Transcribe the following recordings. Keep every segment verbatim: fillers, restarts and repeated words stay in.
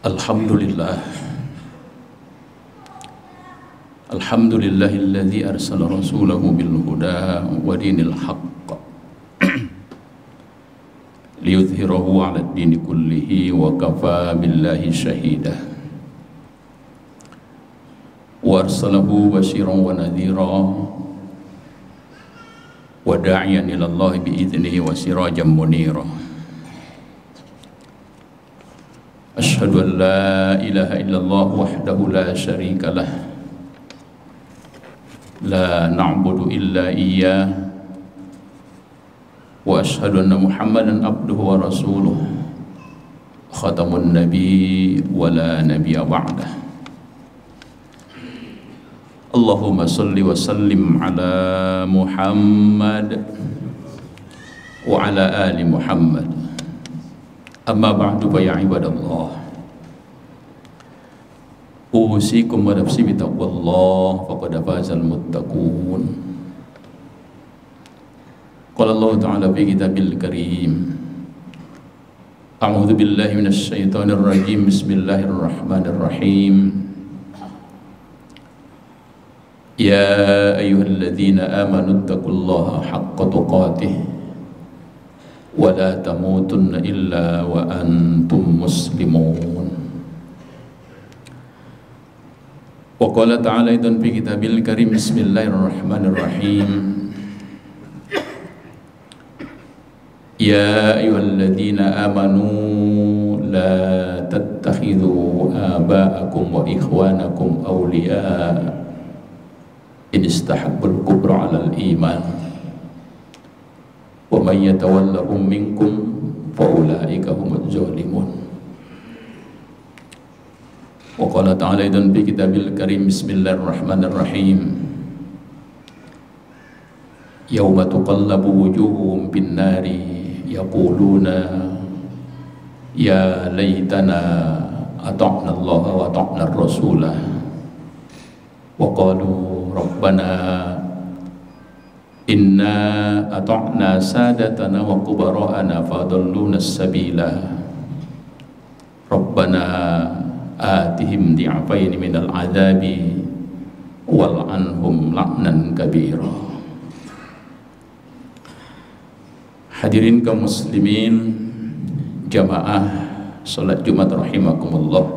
Alhamdulillah Alhamdulillahilladzi arsala rasulahu bil huda wa dinil haqq liyudhhirahu 'ala ad-dini kullihi wa kafa billahi shahida wa arsalahu basyiran wa nadhira wa da'iyan ila Allah bi idnihi wa sirajan munira. Asyhadu an la ilaha illallah wahdahu la syarika lah la na'budu illa iyyah wa asyhadu anna Muhammadan abduhu wa rasuluh khatamun nabi wa la nabiyya ba'dah. Allahumma salli wa sallim ala Muhammad wa ala ali Muhammad. Amma ba'du fa ya ibadallah, usikum wa nafsi bi taqwallah faqad fazal muttaqun. Qala Allah ta'ala fi kitabil karim, a'udzu billahi minasy syaithanir rajim, bismillahirrahmanirrahim. Ya ayyuhalladzina amanu taqullaha haqqa tuqatih wa la tamutunna illa wa antum muslimun. Wa qala ta'ala aidan fi kitabil karim, bismillahirrahmanirrahim. Ya ayyuhalladzina amanu la tattakhidhu aba'akum wa ikhwanakum awliya in istahabbul kubra 'alal iman wa man yatawallahum minkum fa ulaika humuz zalimun. Wa qala ta'ala aidan fi kitabil karim, bismillahirrahmanirrahim. Yauma tuqallabu wujuhum bin nari yaquluna ya laitana ata'na Allah wa ata'na ar-rasulah wa qalu rabbana inna ata'na sadatana wa kubara'ana fadalluna as-sabila rabbana atihim di'afaini minal adzabi wal anhum la'nan kabira. Hadirin kaum muslimin jamaah salat Jumat rahimakumullah,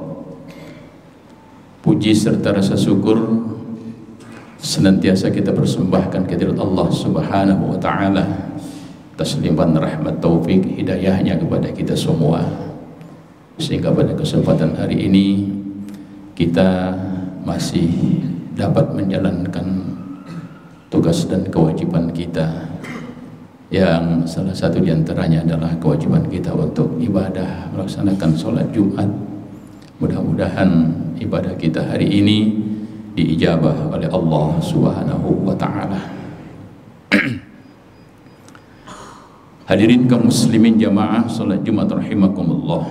puji serta rasa syukur senantiasa kita persembahkan kehadirat Allah Subhanahu wa taala, tasliman rahmat taufik hidayahnya kepada kita semua, sehingga pada kesempatan hari ini kita masih dapat menjalankan tugas dan kewajiban kita, yang salah satu diantaranya adalah kewajiban kita untuk ibadah melaksanakan sholat Jumat. Mudah-mudahan ibadah kita hari ini diijabah oleh Allah Subhanahu wa ta'ala. Hadirin kaum muslimin jamaah salat Jumat rahimakumullah,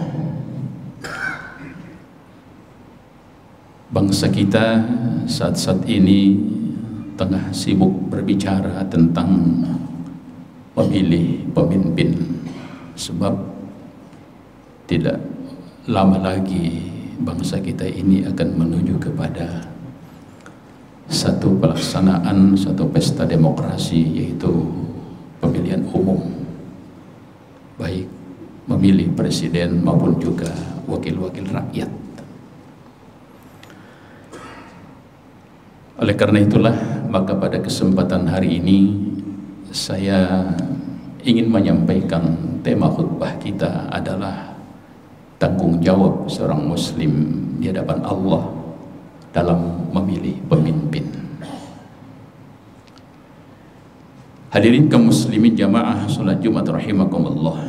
bangsa kita saat-saat ini tengah sibuk berbicara tentang memilih pemimpin, sebab tidak lama lagi bangsa kita ini akan menuju kepada satu pelaksanaan satu pesta demokrasi, yaitu pemilihan umum, baik memilih presiden maupun juga wakil-wakil rakyat. Oleh karena itulah, maka pada kesempatan hari ini saya ingin menyampaikan tema khutbah kita adalah tanggung jawab seorang muslim di hadapan Allah dalam memilih pemimpin. Hadirin kaum muslimin jamaah salat Jumat rahimakumullah,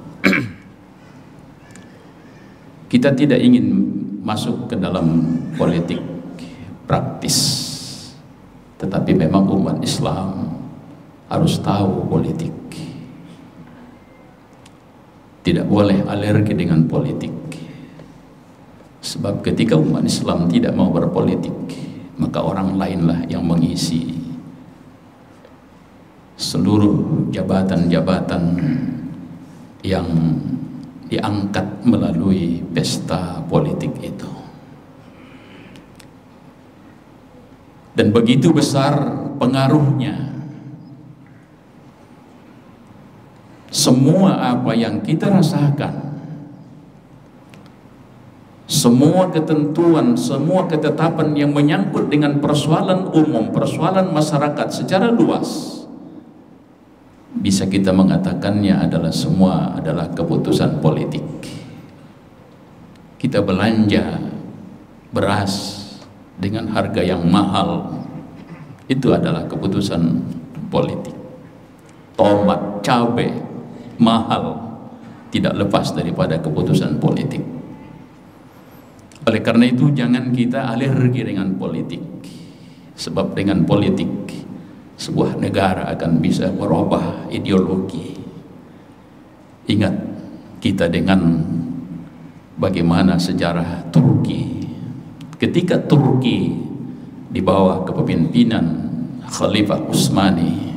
kita tidak ingin masuk ke dalam politik praktis, tetapi memang umat Islam harus tahu politik. Tidak boleh alergi dengan politik, sebab ketika umat Islam tidak mau berpolitik, maka orang lainlah yang mengisi seluruh jabatan-jabatan yang diangkat melalui pesta politik itu. Dan begitu besar pengaruhnya. Semua apa yang kita rasakan, semua ketentuan, semua ketetapan yang menyangkut dengan persoalan umum, persoalan masyarakat secara luas, bisa kita mengatakannya adalah semua adalah keputusan politik. Kita belanja beras dengan harga yang mahal, itu adalah keputusan politik. Tomat, cabai mahal, tidak lepas daripada keputusan politik. Oleh karena itu jangan kita alergi dengan politik, sebab dengan politik sebuah negara akan bisa merubah ideologi. Ingat kita dengan bagaimana sejarah Turki. Ketika Turki di bawah kepemimpinan Khalifah Utsmani,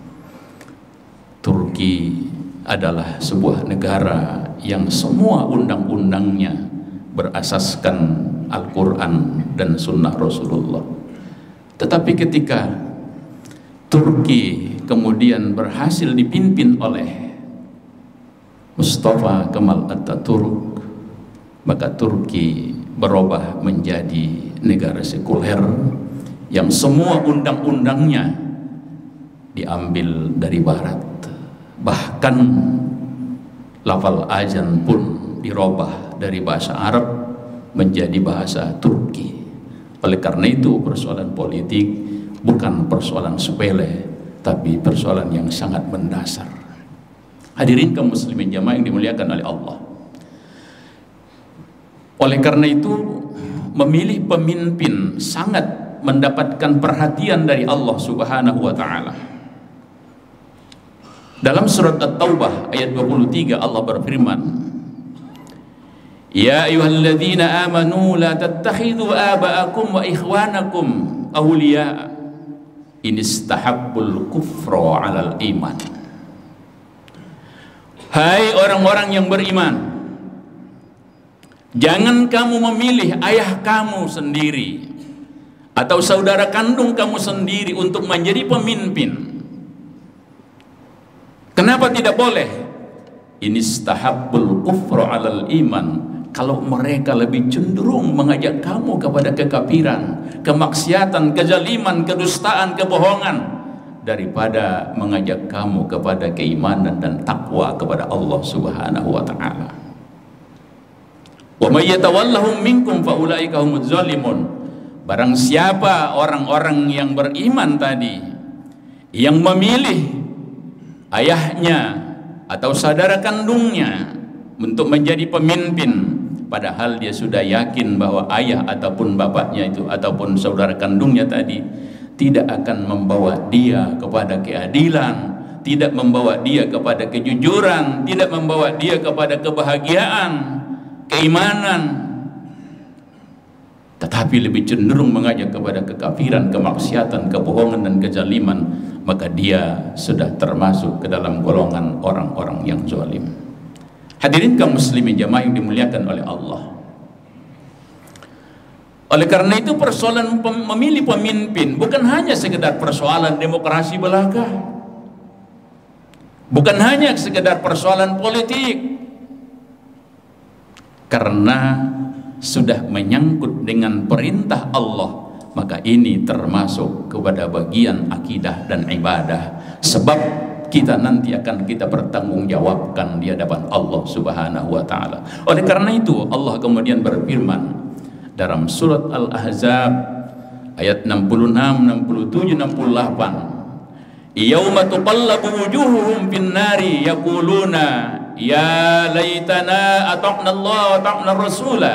Turki adalah sebuah negara yang semua undang-undangnya berasaskan Al-Quran dan Sunnah Rasulullah. Tetapi ketika Turki kemudian berhasil dipimpin oleh Mustafa Kemal Atatürk, maka Turki berubah menjadi negara sekuler yang semua undang-undangnya diambil dari Barat. Bahkan lafal azan pun dirubah dari bahasa Arab menjadi bahasa Turki. Oleh karena itu persoalan politik bukan persoalan sepele, tapi persoalan yang sangat mendasar. Hadirin kaum muslimin jamaah yang dimuliakan oleh Allah. Oleh karena itu memilih pemimpin sangat mendapatkan perhatian dari Allah Subhanahu wa taala. Dalam surat At-Taubah ayat dua puluh tiga Allah berfirman, Ya ayyuhalladzina amanu la tattakhidhu aba'akum wa ikhwanakum awliya in istahabbul kufra 'alal iman. Hai orang-orang yang beriman, jangan kamu memilih ayah kamu sendiri atau saudara kandung kamu sendiri untuk menjadi pemimpin. Kenapa tidak boleh? Inistahabbul kufra 'alal iman. Kalau mereka lebih cenderung mengajak kamu kepada kekafiran, kemaksiatan, kezaliman, kedustaan, kebohongan daripada mengajak kamu kepada keimanan dan takwa kepada Allah Subhanahu wa taala. Wa may yatawallahum minkum fa ulaika humuz zalimun. Barang siapa orang-orang yang beriman tadi yang memilih ayahnya atau saudara kandungnya untuk menjadi pemimpin, padahal dia sudah yakin bahwa ayah ataupun bapaknya itu ataupun saudara kandungnya tadi tidak akan membawa dia kepada keadilan, tidak membawa dia kepada kejujuran, tidak membawa dia kepada kebahagiaan, keimanan, tetapi lebih cenderung mengajak kepada kekafiran, kemaksiatan, kebohongan dan kezaliman, maka dia sudah termasuk ke dalam golongan orang-orang yang zalim. Hadirin kaum muslimin jamaah yang dimuliakan oleh Allah. Oleh karena itu persoalan memilih pemimpin bukan hanya sekedar persoalan demokrasi belaka, bukan hanya sekedar persoalan politik, karena sudah menyangkut dengan perintah Allah, maka ini termasuk kepada bagian akidah dan ibadah, sebab kita nanti akan kita pertanggungjawabkan di hadapan Allah Subhanahu wa taala. Oleh karena itu Allah kemudian berfirman dalam surat Al-Ahzab ayat enam puluh enam, enam puluh tujuh, enam puluh delapan, yauma tuqallabu wujuhuhum fin nari yaquluna ya laitana ata'na Allah wa ata'na Rasulah.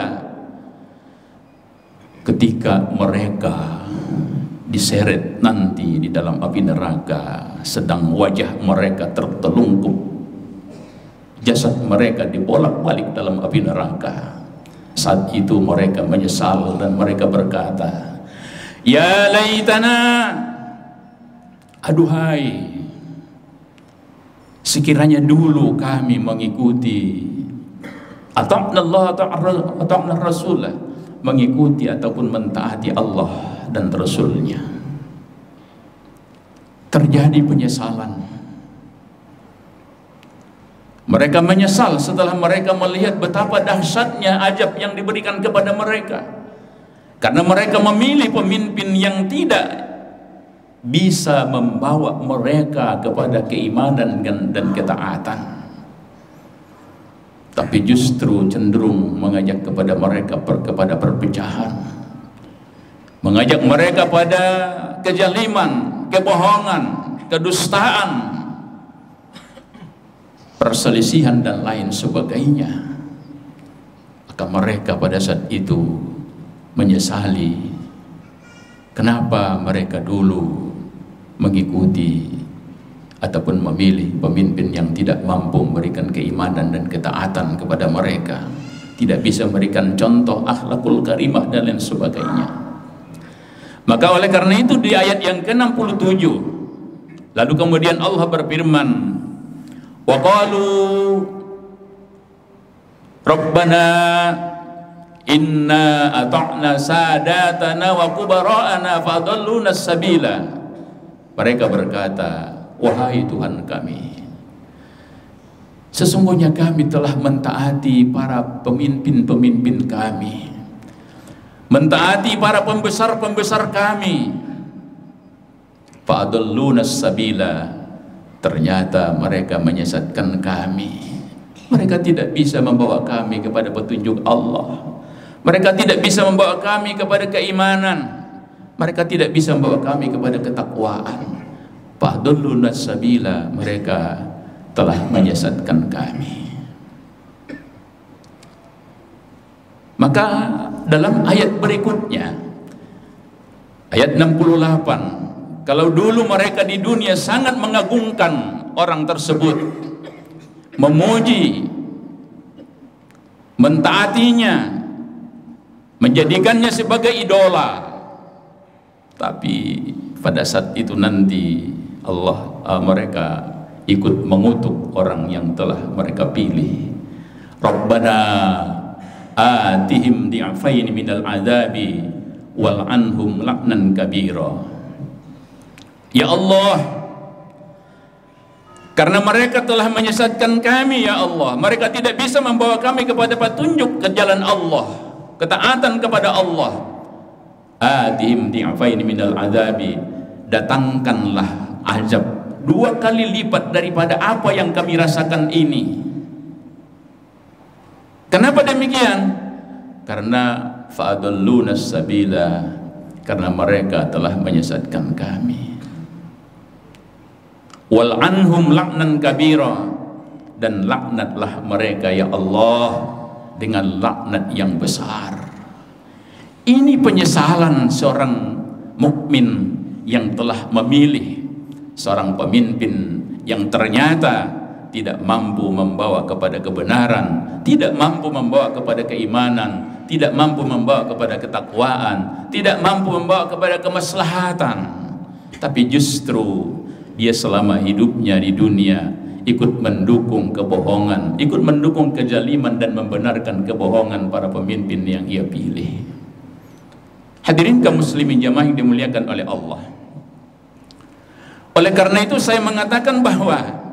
Ketika mereka diseret nanti di dalam api neraka, sedang wajah mereka tertelungkup, jasad mereka dibolak-balik dalam api neraka. Saat itu mereka menyesal dan mereka berkata, ya laitana, aduhai, sekiranya dulu kami mengikuti Ata'na Allah ata'na Rasul, mengikuti ataupun mentaati Allah dan Rasulnya. Terjadi penyesalan. Mereka menyesal setelah mereka melihat betapa dahsyatnya ajab yang diberikan kepada mereka, karena mereka memilih pemimpin yang tidak bisa membawa mereka kepada keimanan dan, dan ketaatan, tapi justru cenderung mengajak kepada mereka per, kepada perpecahan, mengajak mereka pada kezaliman, kebohongan, kedustaan, perselisihan dan lain sebagainya. Maka mereka pada saat itu menyesali kenapa mereka dulu mengikuti ataupun memilih pemimpin yang tidak mampu memberikan keimanan dan ketaatan kepada mereka, tidak bisa memberikan contoh akhlakul karimah dan lain sebagainya. Maka oleh karena itu di ayat yang ke enam puluh tujuh lalu kemudian Allah berfirman, wa qalu rabbana inna ata'na sadatana wa kubara'ana fadalluna sabila. Mereka berkata, wahai Tuhan kami, sesungguhnya kami telah mentaati para pemimpin-pemimpin kami, mentaati para pembesar-pembesar kami, fadalluna sabila, ternyata mereka menyesatkan kami. Mereka tidak bisa membawa kami kepada petunjuk Allah. Mereka tidak bisa membawa kami kepada keimanan. Mereka tidak bisa membawa kami kepada ketakwaan. Fadalluna sabila, mereka telah menyesatkan kami. Maka dalam ayat berikutnya, ayat enam puluh delapan, kalau dulu mereka di dunia sangat mengagungkan orang tersebut, memuji, mentaatinya, menjadikannya sebagai idola, tapi pada saat itu nanti Allah uh, mereka ikut mengutuk orang yang telah mereka pilih. Rabbana atihim di'afaini minal adabi wal anhum la'nan kabira. Ya Allah, karena mereka telah menyesatkan kami, ya Allah, mereka tidak bisa membawa kami kepada petunjuk ke jalan Allah, ketaatan kepada Allah. Atihim di'afaini minal adabi, datangkanlah azab dua kali lipat daripada apa yang kami rasakan ini. Kenapa demikian? Karena fa'adalluna sabila, karena mereka telah menyesatkan kami. Wal anhum la'nan kabira, dan laknatlah mereka ya Allah dengan laknat yang besar. Ini penyesalan seorang mukmin yang telah memilih seorang pemimpin yang ternyata tidak mampu membawa kepada kebenaran, tidak mampu membawa kepada keimanan, tidak mampu membawa kepada ketakwaan, tidak mampu membawa kepada kemaslahatan, tapi justru dia selama hidupnya di dunia ikut mendukung kebohongan, ikut mendukung kezaliman dan membenarkan kebohongan para pemimpin yang ia pilih. Hadirin kaum muslimin jamaah yang dimuliakan oleh Allah. Oleh karena itu saya mengatakan bahwa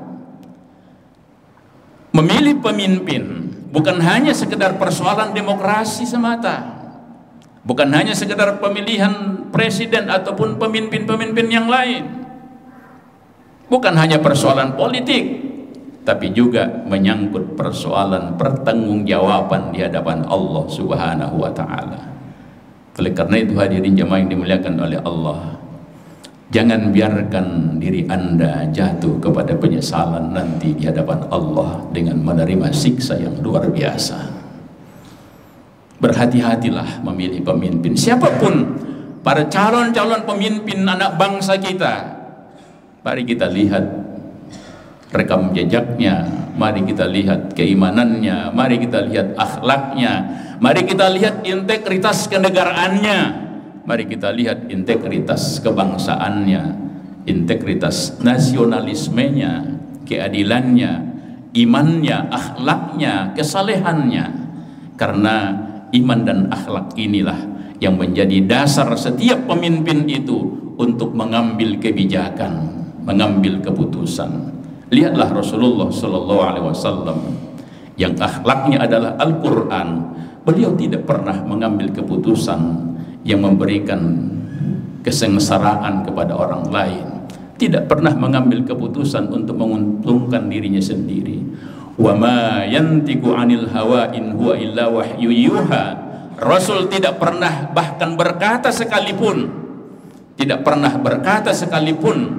memilih pemimpin bukan hanya sekedar persoalan demokrasi semata, bukan hanya sekedar pemilihan presiden ataupun pemimpin-pemimpin yang lain, bukan hanya persoalan politik, tapi juga menyangkut persoalan pertanggungjawaban di hadapan Allah Subhanahu wa taala. Oleh karena itu hadirin jamaah yang dimuliakan oleh Allah, jangan biarkan diri Anda jatuh kepada penyesalan nanti di hadapan Allah dengan menerima siksa yang luar biasa. Berhati-hatilah memilih pemimpin siapapun, para calon-calon pemimpin anak bangsa kita. Mari kita lihat rekam jejaknya, mari kita lihat keimanannya, mari kita lihat akhlaknya, mari kita lihat integritas kenegaraannya, mari kita lihat integritas kebangsaannya, integritas nasionalismenya, keadilannya, imannya, akhlaknya, kesalehannya. Karena iman dan akhlak inilah yang menjadi dasar setiap pemimpin itu untuk mengambil kebijakan, mengambil keputusan. Lihatlah Rasulullah Sallallahu Alaihi Wasallam yang akhlaknya adalah Al-Quran. Beliau tidak pernah mengambil keputusan yang memberikan kesengsaraan kepada orang lain, tidak pernah mengambil keputusan untuk menguntungkan dirinya sendiri. Wa ma yantiqu 'anil hawa in huwa illa wahyu yuha. Rasul tidak pernah bahkan berkata sekalipun, tidak pernah berkata sekalipun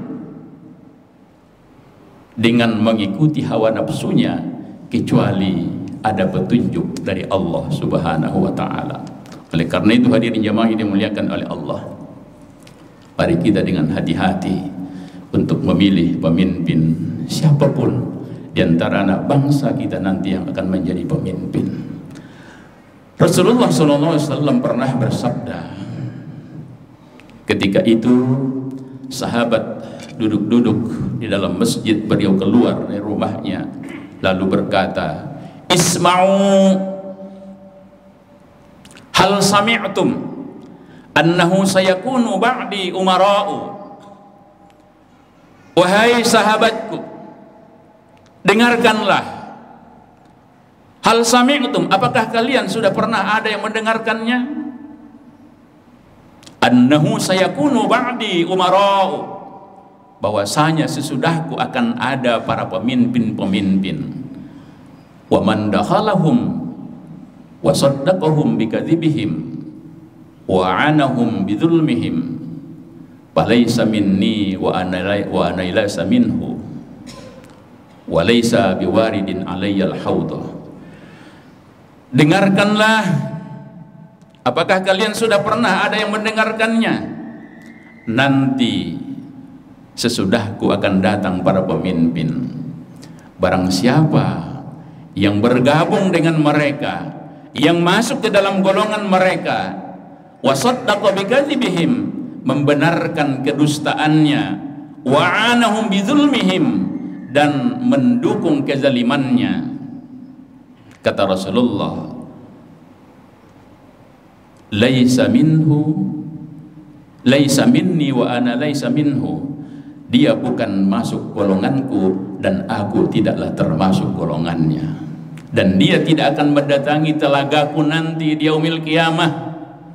dengan mengikuti hawa nafsunya, kecuali ada petunjuk dari Allah Subhanahu wa ta'ala. Oleh karena itu hadirin jamaah yang dimuliakan oleh Allah, mari kita dengan hati-hati untuk memilih pemimpin siapapun di antara anak bangsa kita nanti yang akan menjadi pemimpin. Rasulullah shallallahu alaihi wasallam pernah bersabda, ketika itu sahabat duduk-duduk di dalam masjid, beliau keluar dari rumahnya lalu berkata, "Isma'u, hal sami'tum annahu sayakunu ba'di umara'u." Wahai sahabatku, dengarkanlah. Hal sami'tum, apakah kalian sudah pernah ada yang mendengarkannya? Annahu sayakunu ba'di umara'u, bahwasanya sesudahku akan ada para pemimpin-pemimpin. Wa man dakhalahum wa saddaqahum bikadzibihim wa anahum bidzulmihim falaysa minni wa ana wa ana laysa minhu wa laysa biwaridin alayyal haudah. Dengarkanlah, apakah kalian sudah pernah ada yang mendengarkannya? Nanti sesudahku akan datang para pemimpin, barang siapa yang bergabung dengan mereka, yang masuk ke dalam golongan mereka, wasaddaqa bikadzibihim, membenarkan kedustaannya, wa'anahum bidzulmihim, dan mendukung kezalimannya. Kata Rasulullah, laisa minhu, laisa minni wa ana laisa minhu, dia bukan masuk golonganku dan aku tidaklah termasuk golongannya, dan dia tidak akan mendatangi telagaku nanti di yaumil qiyamah.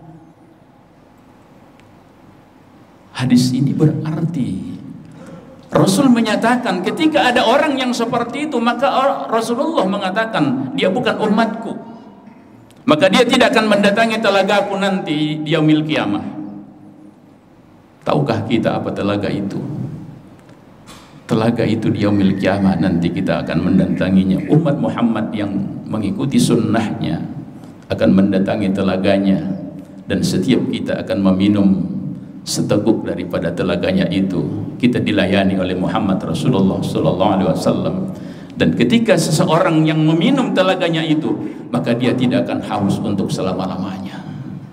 Hadis ini berarti Rasul menyatakan ketika ada orang yang seperti itu, maka Rasulullah mengatakan dia bukan umatku, maka dia tidak akan mendatangi telagaku nanti di yaumil qiyamah. Tahukah kita apa telaga itu? Telaga itu di yaumil qiyamah nanti kita akan mendatanginya. Umat Muhammad yang mengikuti sunnahnya akan mendatangi telaganya, dan setiap kita akan meminum seteguk daripada telaganya itu. Kita dilayani oleh Muhammad Rasulullah Sallallahu Alaihi Wasallam, dan ketika seseorang yang meminum telaganya itu, maka dia tidak akan haus untuk selama-lamanya.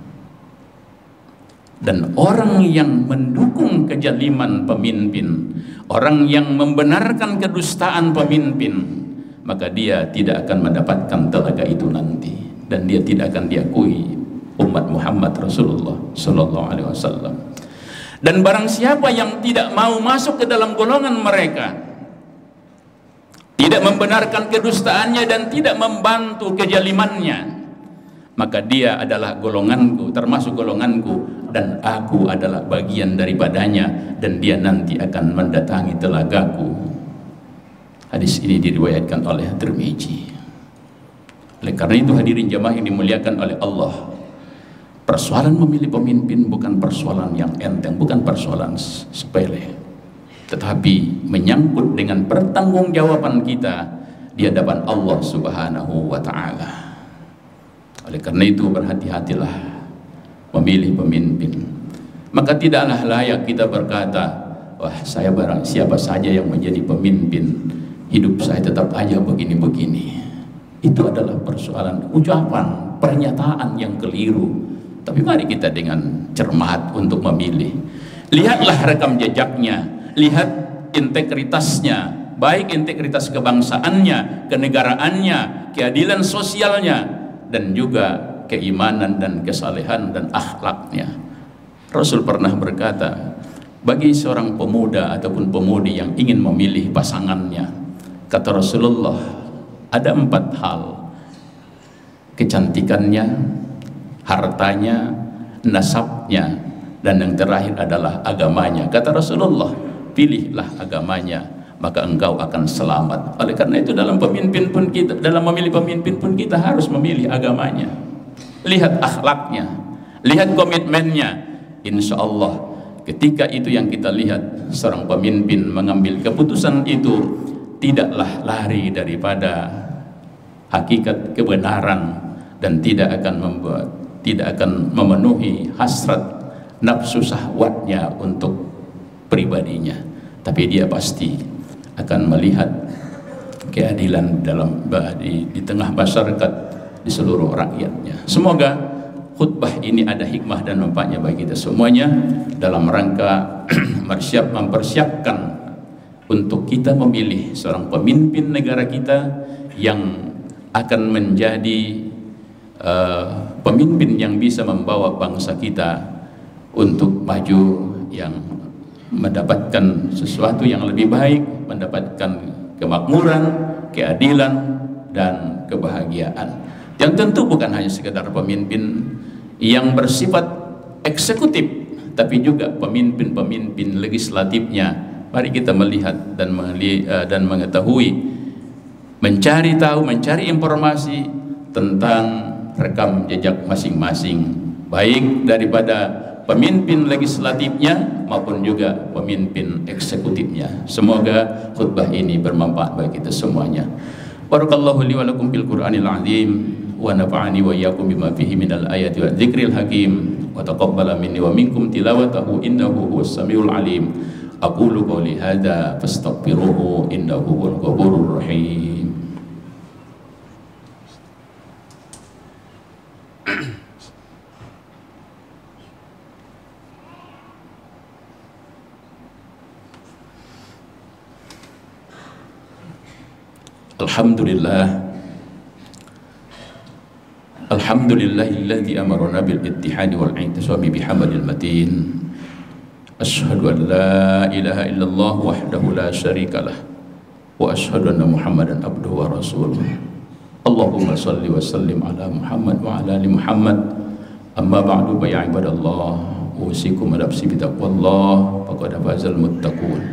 Dan orang yang mendukung kezaliman pemimpin, orang yang membenarkan kedustaan pemimpin, maka dia tidak akan mendapatkan telaga itu nanti, dan dia tidak akan diakui umat Muhammad Rasulullah Sallallahu Alaihi Wasallam. Dan barang siapa yang tidak mau masuk ke dalam golongan mereka, tidak membenarkan kedustaannya dan tidak membantu kezalimannya, maka dia adalah golonganku, termasuk golonganku, dan aku adalah bagian daripadanya, dan dia nanti akan mendatangi telagaku. Hadis ini diriwayatkan oleh Tirmizi. Oleh karena itu hadirin jamaah yang dimuliakan oleh Allah, persoalan memilih pemimpin bukan persoalan yang enteng, bukan persoalan sepele, tetapi menyangkut dengan pertanggungjawaban kita di hadapan Allah Subhanahu wa ta'ala. Oleh karena itu berhati-hatilah memilih pemimpin. Maka tidaklah layak kita berkata, wah saya barang siapa saja yang menjadi pemimpin, hidup saya tetap aja begini-begini. Itu adalah persoalan ucapan, pernyataan yang keliru. Tapi mari kita dengan cermat untuk memilih. Lihatlah rekam jejaknya, lihat integritasnya, baik integritas kebangsaannya, kenegaraannya, keadilan sosialnya, dan juga keimanan dan kesalehan dan akhlaknya. Rasul pernah berkata, bagi seorang pemuda ataupun pemudi yang ingin memilih pasangannya, kata Rasulullah, ada empat hal: kecantikannya, hartanya, nasabnya, dan yang terakhir adalah agamanya. Kata Rasulullah, pilihlah agamanya, maka engkau akan selamat. Oleh karena itu dalam pemimpin pun kita, dalam memilih pemimpin pun kita harus memilih agamanya. Lihat akhlaknya, lihat komitmennya. Insya Allah ketika itu yang kita lihat, seorang pemimpin mengambil keputusan itu tidaklah lari daripada hakikat kebenaran dan tidak akan membuat, tidak akan memenuhi hasrat nafsu syahwatnya untuk pribadinya, tapi dia pasti akan melihat keadilan dalam di, di tengah masyarakat, di seluruh rakyatnya. Semoga khutbah ini ada hikmah dan manfaatnya bagi kita semuanya dalam rangka bersiap mempersiapkan untuk kita memilih seorang pemimpin negara kita yang akan menjadi uh, pemimpin yang bisa membawa bangsa kita untuk maju, yang mendapatkan sesuatu yang lebih baik, mendapatkan kemakmuran, keadilan, dan kebahagiaan. Yang tentu bukan hanya sekedar pemimpin yang bersifat eksekutif, tapi juga pemimpin-pemimpin legislatifnya. Mari kita melihat dan dan mengetahui, mencari tahu, mencari informasi tentang rekam jejak masing-masing, baik daripada pemimpin legislatifnya maupun juga pemimpin eksekutifnya. Semoga khutbah ini bermanfaat bagi kita semuanya. Barakallahu li wa lakum bil Qur'anil azim wa nafa'ani wa iyyakum bima fihi minal ayati wa dzikril hakim wa taqabbala minni wa minkum tilawatahu innahu huwas samiul alim. Aqulu qawli hadza fastaghfiruhu innahu huwal ghafurur rahim. Alhamdulillah, alhamdulillahilladzi amarna bil ittihadi wal i'tisami bihablil matin. Asyhadu an la ilaha illallah wahdahu la syarikalah wa asyhadu anna Muhammadan abduhu wa rasuluh. Allahumma salli wa sallim ala Muhammad wa ala ali Muhammad. Amma ba'du, ya ibadallah, usikum wa nafsi bi taqwallah faqad fazal muttaqun.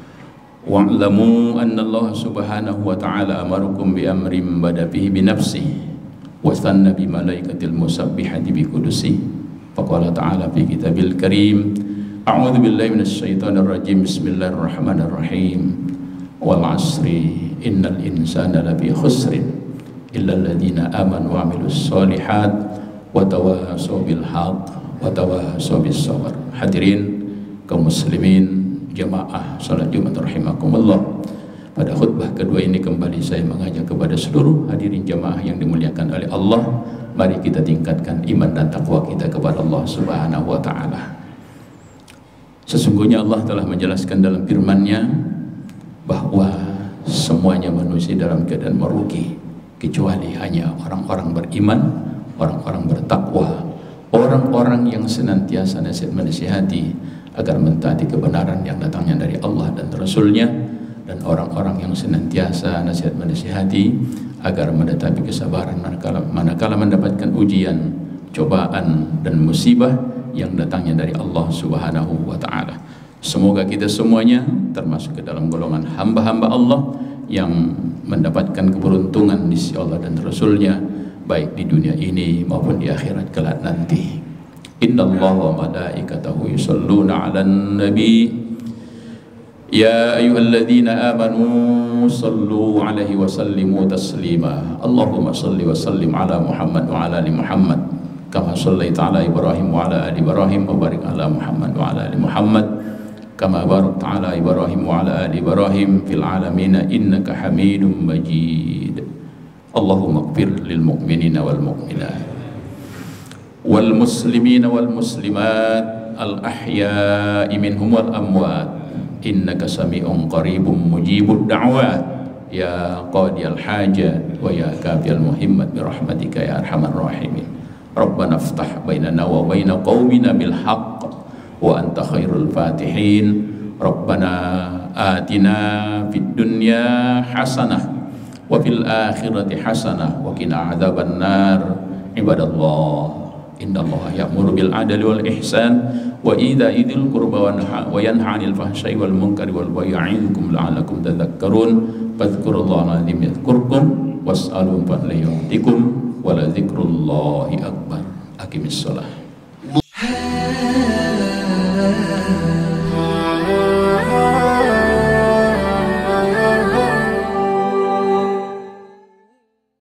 Wa'lamu anna Allah subhanahu wa ta'ala amarukum bi amrin bada bihi bi nafsihi wa thanna bi malaikatil musabbihati bi qudusi. Faqala ta'ala fi kitabil karim, a'udzu billahi minasy syaithanir rajim, bismillahirrahmanirrahim, wal 'asri innal insana lafi khusrin illa alladziina amanu wa 'amilus shalihat wa tawassaw bil haqq wa tawassaw bis sabr. Hadirin kaum muslimin jamaah salat Jumat rahimakumullah. Pada khutbah kedua ini kembali saya mengajak kepada seluruh hadirin jamaah yang dimuliakan oleh Allah, mari kita tingkatkan iman dan takwa kita kepada Allah Subhanahu wa taala. Sesungguhnya Allah telah menjelaskan dalam firman-Nya bahwa semuanya manusia dalam keadaan merugi kecuali hanya orang-orang beriman, orang-orang bertakwa, orang-orang yang senantiasa nasihat menasihati agar mentaati kebenaran yang datangnya dari Allah dan Rasul-Nya, dan orang-orang yang senantiasa nasihat menasihati agar mendatangi kesabaran manakala, manakala mendapatkan ujian, cobaan dan musibah yang datangnya dari Allah Subhanahu wa ta'ala. Semoga kita semuanya termasuk ke dalam golongan hamba-hamba Allah yang mendapatkan keberuntungan di sisi Allah dan Rasul-Nya, baik di dunia ini maupun di akhirat kelak nanti. Inna Allah wa malaikatahu yusalluna ala nabi ya ayyuhalladzina amanu sallu alaihi wa sallimu taslima. Allahumma salli wa sallim ala Muhammad wa ala ali Muhammad kama sallaita ala Ibrahim wa ala ali Ibrahim wa barik ala Muhammad wa ala ali Muhammad kama barakta ala Ibrahim wa ala ali Ibrahim fil alamin innaka Hamidum Majid. Allahumma ighfir lil mu'minina wal mu'minat wal muslimina wal muslimat al ahya'i minhum wal amwat innaka sami'un qaribun mujibud da'wat ya qadiyal hajat wa ya kafiyal muhimmat bi rahmatika ya arhamar rahimin. Rabbana iftah bainana wa baina qaumina bil haqq wa anta khairul fatihin. Rabbana atina fid dunya hasanah wa fil akhirati hasanah wa qina adzaban nar. Ibadallah, innallaha ya'muru bil adli wal ihsan wa idza'i dzil qurba wa yanha 'anil fahsya'i wal munkari wal baghi ya'idukum la'allakum tadhakkarun. Fadhkurullaha al-'azim yadhkurkum was'aluhu fadlan yu'tikum wa la dzikrullahi akbar. Aqimissalah.